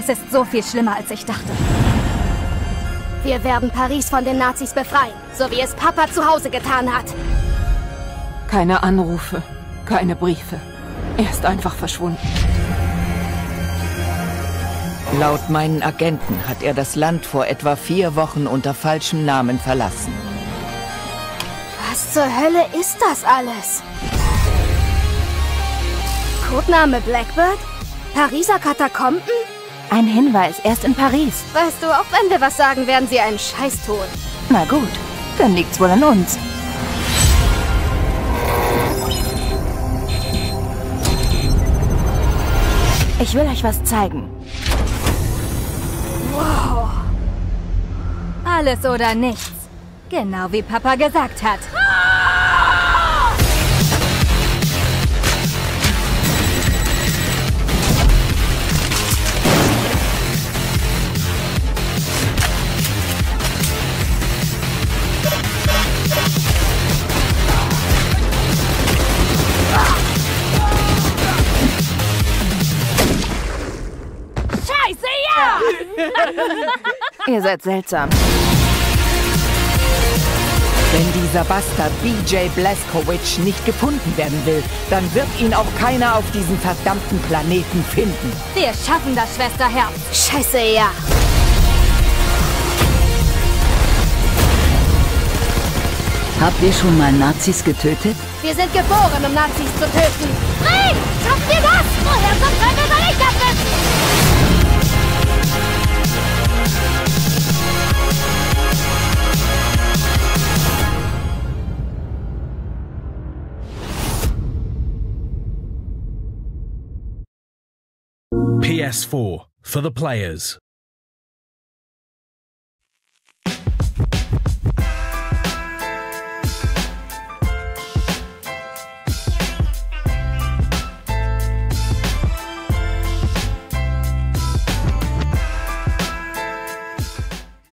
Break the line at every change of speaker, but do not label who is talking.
Es ist so viel schlimmer, als ich dachte.
Wir werden Paris von den Nazis befreien, so wie es Papa zu Hause getan hat.
Keine Anrufe, keine Briefe. Er ist einfach verschwunden.
Laut meinen Agenten hat er das Land vor etwa 4 Wochen unter falschem Namen verlassen.
Was zur Hölle ist das alles? Codename Blackbird? Pariser Katakomben?
Ein Hinweis, erst in Paris.
Weißt du, auch wenn wir was sagen, werden sie einen Scheiß tun.
Na gut, dann liegt's wohl an uns. Ich will euch was zeigen.
Wow.
Alles oder nichts. Genau wie Papa gesagt hat.
Scheiße, ja!
Ihr seid seltsam.
Wenn dieser Bastard BJ Blazkowicz nicht gefunden werden will, dann wird ihn auch keiner auf diesem verdammten Planeten finden.
Wir schaffen das, Schwesterherz.
Scheiße, ja!
Habt ihr schon mal Nazis getötet?
Wir sind geboren, um Nazis zu töten. Nein! Schaffen wir das? Woher zum Teufel soll ich das wissen?
PS4 for the players.